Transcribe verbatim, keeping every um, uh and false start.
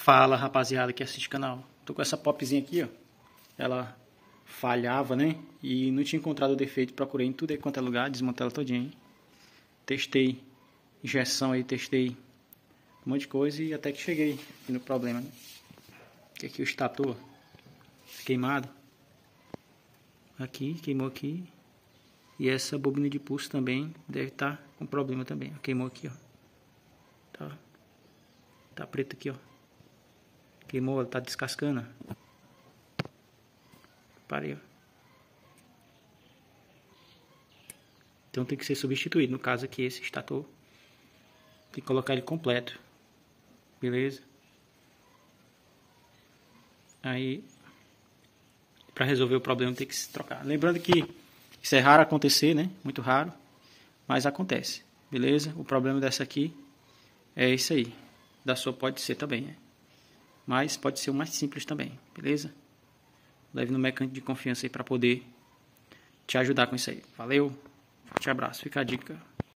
Fala, rapaziada que assiste o canal. Tô com essa popzinha aqui, ó. Ela falhava, né? E não tinha encontrado o defeito. Procurei em tudo quanto é lugar, desmontei ela todinha, hein? Testei injeção aí, testei um monte de coisa e até que cheguei aqui no problema, né? Que aqui o estator queimado. Aqui, queimou aqui. E essa bobina de pulso também deve estar com problema também. Queimou aqui, ó. Tá, tá preto aqui, ó. Queimou, ela tá descascando. Parei, ó. Então tem que ser substituído. No caso aqui, esse estator. Tem que colocar ele completo. Beleza? Aí, para resolver o problema tem que se trocar. Lembrando que isso é raro acontecer, né? Muito raro. Mas acontece. Beleza? O problema dessa aqui é isso aí. Da sua pode ser também, né? Mas pode ser o mais simples também. Beleza? Leve no mecânico de confiança aí para poder te ajudar com isso aí. Valeu? Forte abraço. Fica a dica.